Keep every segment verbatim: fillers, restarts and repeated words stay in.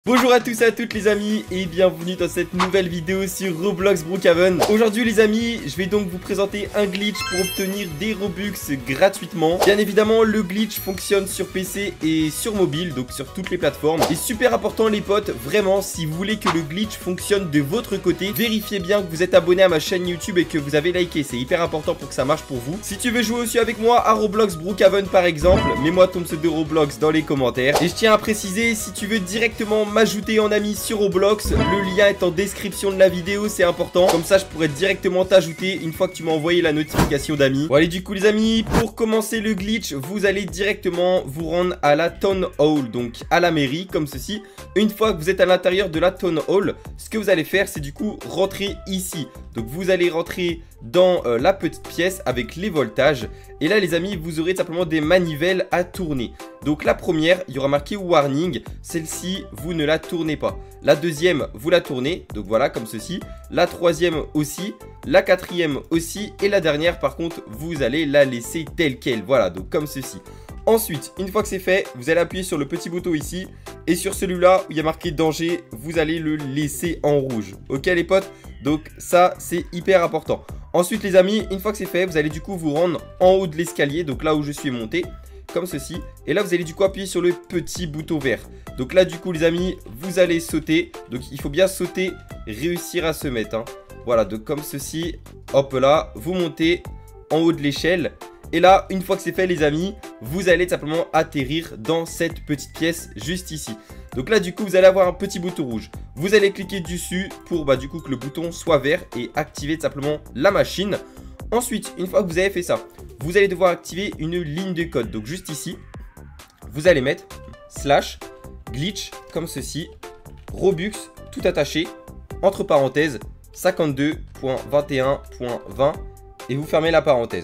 Bonjour à tous et à toutes les amis et bienvenue dans cette nouvelle vidéo sur Roblox Brookhaven. Aujourd'hui les amis, je vais donc vous présenter un glitch pour obtenir des Robux gratuitement. Bien évidemment le glitch fonctionne sur P C et sur mobile, donc sur toutes les plateformes. Et super important les potes, vraiment si vous voulez que le glitch fonctionne de votre côté, vérifiez bien que vous êtes abonné à ma chaîne YouTube et que vous avez liké, c'est hyper important pour que ça marche pour vous. Si tu veux jouer aussi avec moi à Roblox Brookhaven par exemple, mets-moi ton pseudo Roblox dans les commentaires. Et je tiens à préciser, si tu veux directement m'ajouter en ami sur Roblox, le lien est en description de la vidéo, c'est important. Comme ça je pourrais directement t'ajouter une fois que tu m'as envoyé la notification d'amis. Bon allez du coup les amis, pour commencer le glitch, vous allez directement vous rendre à la Town Hall, donc à la mairie comme ceci. Une fois que vous êtes à l'intérieur de la Town Hall, ce que vous allez faire c'est du coup rentrer ici. Donc vous allez rentrer dans euh, la petite pièce avec les voltages. Et là les amis, vous aurez simplement des manivelles à tourner. Donc la première, il y aura marqué warning. Celle-ci, vous ne la tournez pas. La deuxième, vous la tournez. Donc voilà, comme ceci. La troisième aussi. La quatrième aussi. Et la dernière, par contre, vous allez la laisser telle qu'elle. Voilà, donc comme ceci. Ensuite, une fois que c'est fait, vous allez appuyer sur le petit bouton ici. Et sur celui-là où il y a marqué danger, vous allez le laisser en rouge. Ok les potes? Donc ça, c'est hyper important. Ensuite les amis, une fois que c'est fait, vous allez du coup vous rendre en haut de l'escalier. Donc là où je suis monté, comme ceci. Et là vous allez du coup appuyer sur le petit bouton vert. Donc là du coup les amis, vous allez sauter. Donc il faut bien sauter, réussir à se mettre hein. Voilà, donc comme ceci. Hop là, vous montez en haut de l'échelle. Et là, une fois que c'est fait les amis, vous allez simplement atterrir dans cette petite pièce juste ici. Donc là du coup vous allez avoir un petit bouton rouge. Vous allez cliquer dessus pour bah, du coup que le bouton soit vert et activer simplement la machine. Ensuite, une fois que vous avez fait ça, vous allez devoir activer une ligne de code. Donc juste ici, vous allez mettre slash glitch comme ceci, Robux tout attaché, entre parenthèses cinquante-deux point vingt et un point vingt et vous fermez la parenthèse.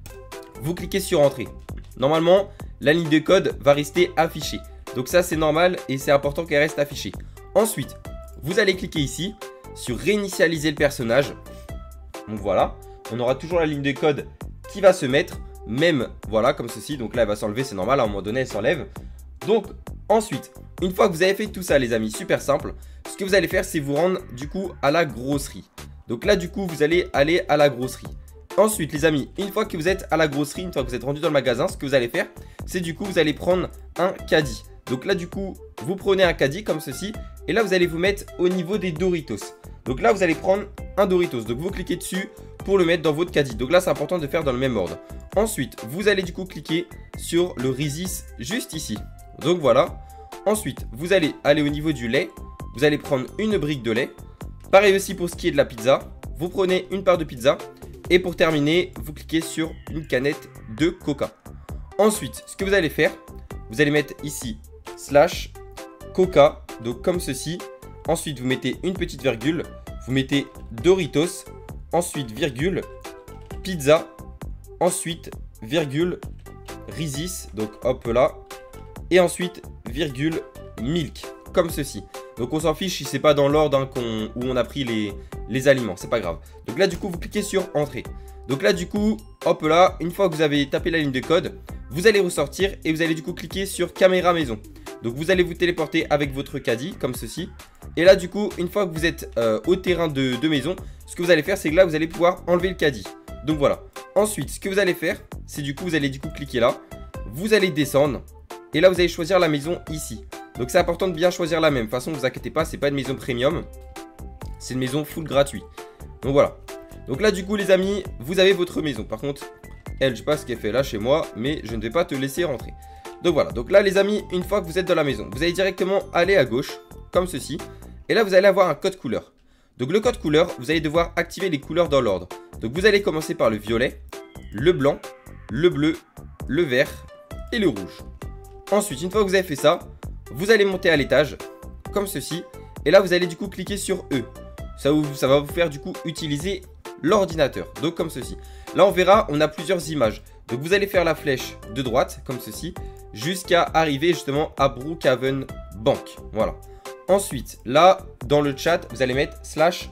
Vous cliquez sur entrée. Normalement, la ligne de code va rester affichée. Donc ça c'est normal et c'est important qu'elle reste affichée. Ensuite, vous allez cliquer ici sur réinitialiser le personnage. Donc voilà, on aura toujours la ligne de code qui va se mettre, même voilà comme ceci. Donc là elle va s'enlever, c'est normal, à un moment donné elle s'enlève. Donc ensuite, une fois que vous avez fait tout ça les amis, super simple, ce que vous allez faire c'est vous rendre du coup à la grosserie. Donc là du coup vous allez aller à la grosserie. Ensuite les amis, une fois que vous êtes à la grosserie, une fois que vous êtes rendu dans le magasin, ce que vous allez faire c'est du coup vous allez prendre un caddie. Donc là du coup vous prenez un caddie comme ceci. Et là vous allez vous mettre au niveau des Doritos. Donc là vous allez prendre un Doritos. Donc vous cliquez dessus pour le mettre dans votre caddie. Donc là c'est important de faire dans le même ordre. Ensuite vous allez du coup cliquer sur le Reese's juste ici. Donc voilà. Ensuite vous allez aller au niveau du lait. Vous allez prendre une brique de lait. Pareil aussi pour ce qui est de la pizza. Vous prenez une part de pizza. Et pour terminer, vous cliquez sur une canette de coca. Ensuite, ce que vous allez faire, vous allez mettre ici slash coca, donc comme ceci. Ensuite, vous mettez une petite virgule. Vous mettez Doritos. Ensuite, virgule, pizza. Ensuite, virgule, Reese's, donc hop là. Et ensuite, virgule, milk, comme ceci. Donc on s'en fiche si c'est pas dans l'ordre hein, qu'on, où on a pris les, les aliments, c'est pas grave. Donc là du coup vous cliquez sur entrée. Donc là du coup, hop là, une fois que vous avez tapé la ligne de code, vous allez ressortir et vous allez du coup cliquer sur caméra maison. Donc vous allez vous téléporter avec votre caddie comme ceci. Et là du coup, une fois que vous êtes euh, au terrain de, de maison, ce que vous allez faire c'est que là vous allez pouvoir enlever le caddie. Donc voilà. Ensuite ce que vous allez faire, c'est du coup vous allez du coup cliquer là. Vous allez descendre et là vous allez choisir la maison ici. Donc c'est important de bien choisir la même. De toute façon, ne vous inquiétez pas, c'est pas une maison premium. C'est une maison full gratuit. Donc voilà. Donc là du coup les amis, vous avez votre maison. Par contre, elle, je sais pas ce qu'elle fait là chez moi, mais je ne vais pas te laisser rentrer. Donc voilà. Donc là les amis, une fois que vous êtes dans la maison, vous allez directement aller à gauche, comme ceci. Et là vous allez avoir un code couleur. Donc le code couleur, vous allez devoir activer les couleurs dans l'ordre. Donc vous allez commencer par le violet, le blanc, le bleu, le vert et le rouge. Ensuite, une fois que vous avez fait ça, vous allez monter à l'étage, comme ceci. Et là, vous allez du coup cliquer sur E. Ça, vous, ça va vous faire du coup utiliser l'ordinateur. Donc comme ceci. Là, on verra, on a plusieurs images. Donc vous allez faire la flèche de droite, comme ceci, jusqu'à arriver justement à Brookhaven Bank. Voilà. Ensuite, là, dans le chat, vous allez mettre slash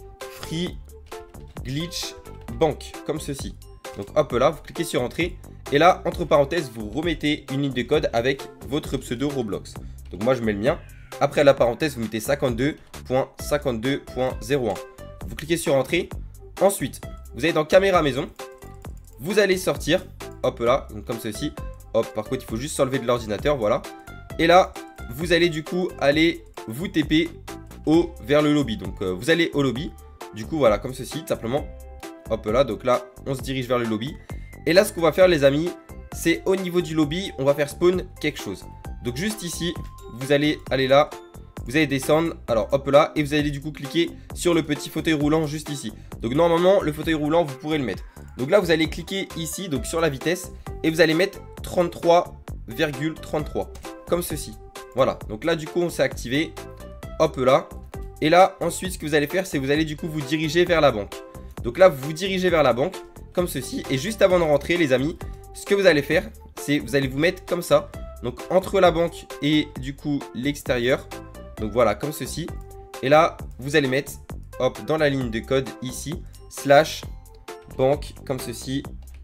free glitch bank, comme ceci. Donc hop là, vous cliquez sur entrée. Et là, entre parenthèses, vous remettez une ligne de code avec votre pseudo Roblox. Donc moi, je mets le mien. Après la parenthèse, vous mettez cinquante-deux point cinquante-deux point zéro un. Vous cliquez sur entrée. Ensuite, vous allez dans caméra maison. Vous allez sortir. Hop là, donc comme ceci. Hop, par contre, il faut juste s'enlever de l'ordinateur. Voilà. Et là, vous allez du coup aller vous T P au, vers le lobby. Donc, euh, vous allez au lobby. Du coup, voilà, comme ceci, tout simplement. Hop là, donc là, on se dirige vers le lobby. Et là, ce qu'on va faire, les amis, c'est au niveau du lobby, on va faire spawn quelque chose. Donc, juste ici, vous allez aller là. Vous allez descendre, alors hop là, et vous allez du coup cliquer sur le petit fauteuil roulant juste ici. Donc normalement, le fauteuil roulant, vous pourrez le mettre. Donc là, vous allez cliquer ici, donc sur la vitesse, et vous allez mettre trente-trois virgule trente-trois, comme ceci. Voilà, donc là du coup, on s'est activé, hop là. Et là, ensuite, ce que vous allez faire, c'est vous allez du coup vous diriger vers la banque. Donc là, vous vous dirigez vers la banque, comme ceci. Et juste avant de rentrer, les amis, ce que vous allez faire, c'est vous allez vous mettre comme ça. Donc entre la banque et du coup l'extérieur. Donc voilà, comme ceci. Et là, vous allez mettre, hop, dans la ligne de code ici, slash banque, comme ceci,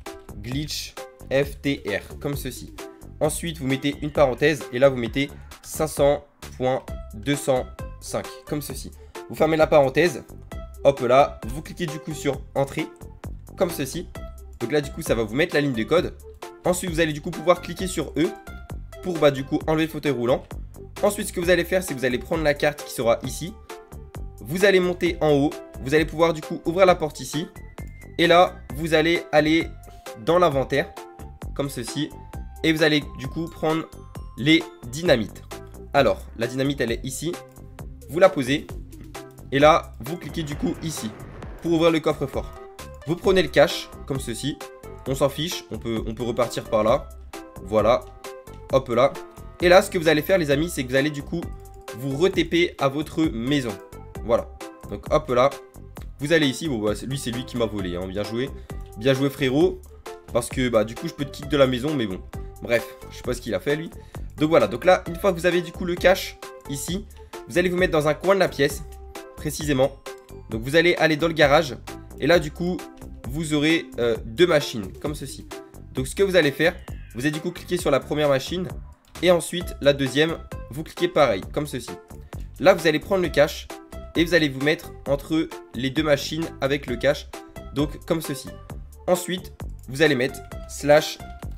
glitch F T R, comme ceci. Ensuite, vous mettez une parenthèse et là, vous mettez cinq cents point deux cent cinq, comme ceci. Vous fermez la parenthèse, hop là, vous cliquez du coup sur entrée, comme ceci. Donc là, du coup, ça va vous mettre la ligne de code. Ensuite, vous allez du coup pouvoir cliquer sur E pour bah, du coup enlever le fauteuil roulant. Ensuite, ce que vous allez faire, c'est que vous allez prendre la carte qui sera ici. Vous allez monter en haut. Vous allez pouvoir du coup ouvrir la porte ici. Et là, vous allez aller dans l'inventaire, comme ceci. Et vous allez du coup prendre les dynamites. Alors, la dynamite, elle est ici. Vous la posez. Et là, vous cliquez du coup ici pour ouvrir le coffre-fort. Vous prenez le cash, comme ceci. On s'en fiche, on peut, on peut repartir par là. Voilà. Hop là. Et là, ce que vous allez faire, les amis, c'est que vous allez du coup vous re-T P à votre maison. Voilà. Donc, hop là. Vous allez ici. Bon, bah, lui, c'est lui qui m'a volé. Hein. Bien joué. Bien joué, frérot. Parce que, bah, du coup, je peux te kick de la maison. Mais bon. Bref, je sais pas ce qu'il a fait, lui. Donc, voilà. Donc là, une fois que vous avez du coup le cash ici, vous allez vous mettre dans un coin de la pièce. Précisément. Donc, vous allez aller dans le garage. Et là, du coup, vous aurez euh, deux machines. Comme ceci. Donc, ce que vous allez faire, vous allez du coup cliquer sur la première machine. Et ensuite, la deuxième, vous cliquez pareil, comme ceci. Là, vous allez prendre le cash et vous allez vous mettre entre les deux machines avec le cash. Donc, comme ceci. Ensuite, vous allez mettre slash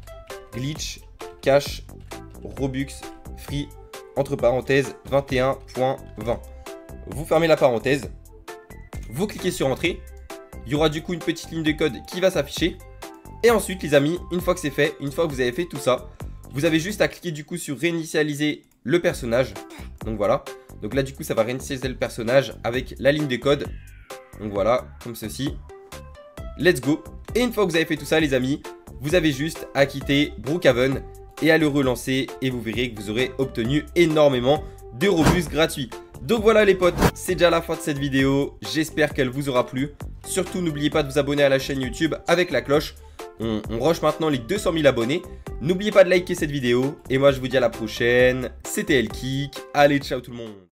glitch cash robux free entre parenthèses vingt et un point vingt. Vous fermez la parenthèse. Vous cliquez sur entrée. Il y aura du coup une petite ligne de code qui va s'afficher. Et ensuite, les amis, une fois que c'est fait, une fois que vous avez fait tout ça, vous avez juste à cliquer du coup sur réinitialiser le personnage. Donc voilà. Donc là du coup ça va réinitialiser le personnage avec la ligne de code. Donc voilà, comme ceci. Let's go. Et une fois que vous avez fait tout ça, les amis, vous avez juste à quitter Brookhaven et à le relancer. Et vous verrez que vous aurez obtenu énormément de Robux gratuits. Donc voilà les potes, c'est déjà la fin de cette vidéo. J'espère qu'elle vous aura plu. Surtout n'oubliez pas de vous abonner à la chaîne YouTube avec la cloche. On, on rush maintenant les deux cent mille abonnés. N'oubliez pas de liker cette vidéo. Et moi je vous dis à la prochaine. C'était Elkick. Allez, ciao tout le monde.